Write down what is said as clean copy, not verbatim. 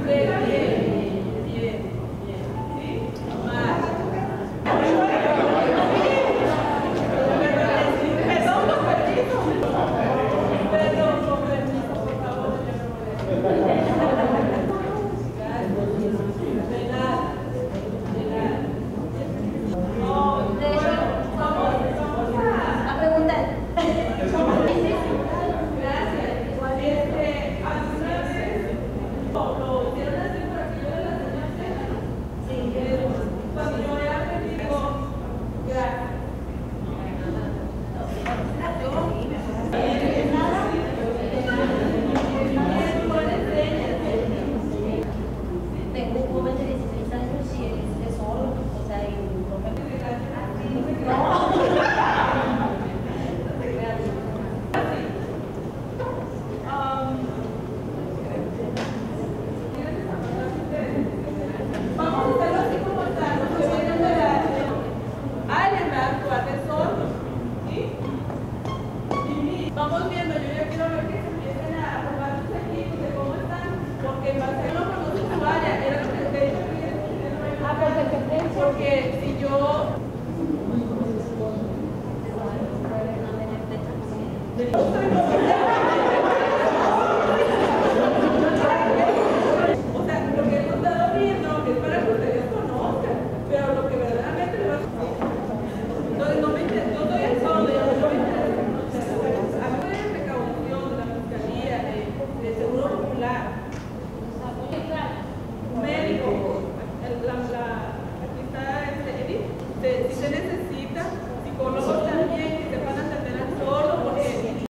Vamos viendo, yo ya quiero ver que se empiecen a formar sus equipos de cómo están, porque en base a no conoce su área, era lo que te dije porque si yo